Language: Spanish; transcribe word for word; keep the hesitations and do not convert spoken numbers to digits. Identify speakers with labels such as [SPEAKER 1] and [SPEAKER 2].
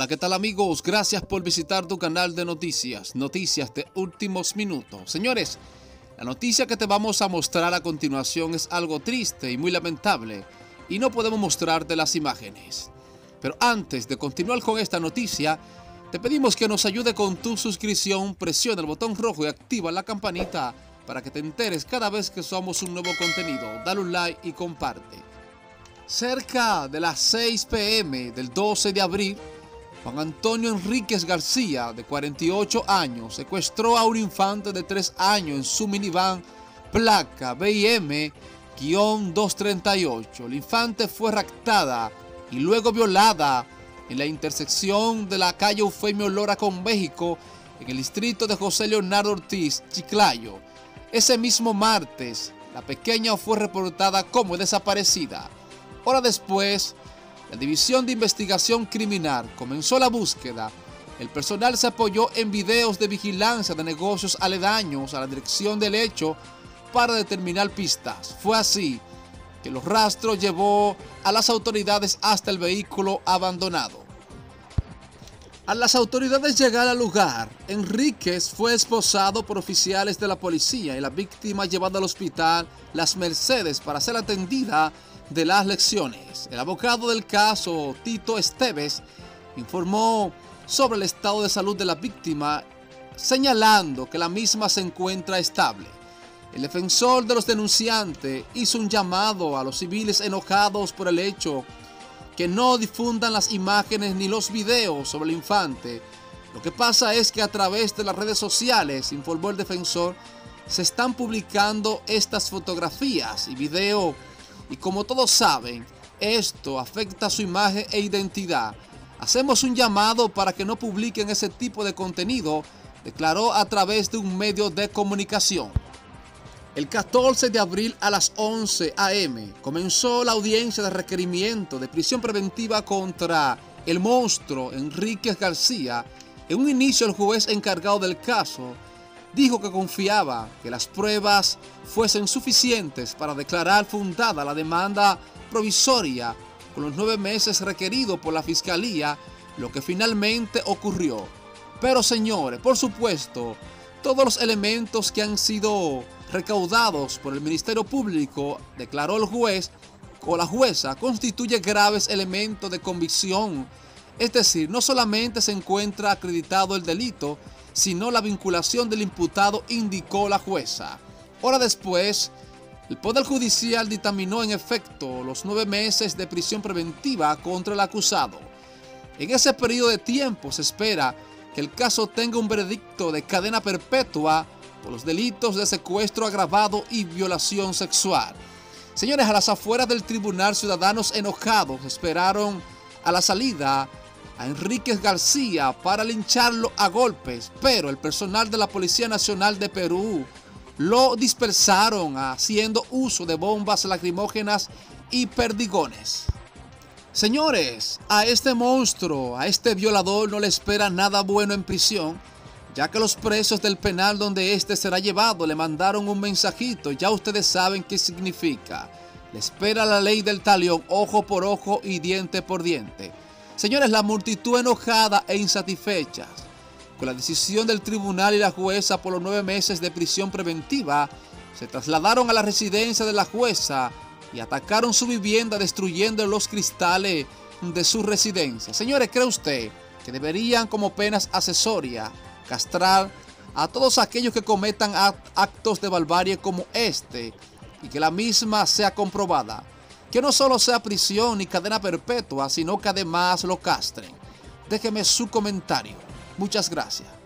[SPEAKER 1] Hola, ¿qué tal amigos? Gracias por visitar tu canal de noticias, noticias de últimos minutos. Señores, la noticia que te vamos a mostrar a continuación es algo triste y muy lamentable y no podemos mostrarte las imágenes. Pero antes de continuar con esta noticia, te pedimos que nos ayude con tu suscripción, presiona el botón rojo y activa la campanita para que te enteres cada vez que somos un nuevo contenido. Dale un like y comparte. Cerca de las seis pe eme del doce de abril, Juan Antonio Enríquez García, de cuarenta y ocho años, secuestró a un infante de tres años en su minivan placa be i eme doscientos treinta y ocho. La infante fue raptada y luego violada en la intersección de la calle Eufemio Lora con México, en el distrito de José Leonardo Ortiz, Chiclayo. Ese mismo martes, la pequeña fue reportada como desaparecida. Hora después, la División de Investigación Criminal comenzó la búsqueda. El personal se apoyó en videos de vigilancia de negocios aledaños a la dirección del hecho para determinar pistas. Fue así que los rastros llevó a las autoridades hasta el vehículo abandonado. Al las autoridades llegar al lugar, Enríquez fue esposado por oficiales de la policía y la víctima llevada al hospital Las Mercedes para ser atendida de las lesiones. El abogado del caso, Tito Esteves, informó sobre el estado de salud de la víctima, señalando que la misma se encuentra estable. El defensor de los denunciantes hizo un llamado a los civiles enojados por el hecho que no difundan las imágenes ni los videos sobre el infante. Lo que pasa es que a través de las redes sociales, informó el defensor, se están publicando estas fotografías y videos y como todos saben, esto afecta su imagen e identidad. Hacemos un llamado para que no publiquen ese tipo de contenido, declaró a través de un medio de comunicación. El catorce de abril a las once a eme comenzó la audiencia de requerimiento de prisión preventiva contra el monstruo Enríquez García. En un inicio, el juez encargado del caso dijo que confiaba que las pruebas fuesen suficientes para declarar fundada la demanda provisoria con los nueve meses requeridos por la Fiscalía, lo que finalmente ocurrió. Pero señores, por supuesto, todos los elementos que han sido recaudados por el Ministerio Público, declaró el juez o la jueza, constituye graves elementos de convicción. Es decir, no solamente se encuentra acreditado el delito, sino la vinculación del imputado, indicó la jueza. Hora después, el Poder Judicial dictaminó en efecto los nueve meses de prisión preventiva contra el acusado. En ese periodo de tiempo se espera que el caso tenga un veredicto de cadena perpetua por los delitos de secuestro agravado y violación sexual. Señores, a las afueras del tribunal, ciudadanos enojados esperaron a la salida a Enríquez García para lincharlo a golpes, pero el personal de la Policía Nacional de Perú lo dispersaron haciendo uso de bombas lacrimógenas y perdigones. Señores, a este monstruo, a este violador no le espera nada bueno en prisión, ya que los presos del penal donde este será llevado le mandaron un mensajito. Ya ustedes saben qué significa. Le espera la ley del talión, ojo por ojo y diente por diente. Señores, la multitud enojada e insatisfecha con la decisión del tribunal y la jueza por los nueve meses de prisión preventiva, se trasladaron a la residencia de la jueza y atacaron su vivienda destruyendo los cristales de su residencia. Señores, ¿cree usted que deberían como penas accesorias castrar a todos aquellos que cometan actos de barbarie como este y que la misma sea comprobada? Que no solo sea prisión ni cadena perpetua, sino que además lo castren. Déjeme su comentario. Muchas gracias.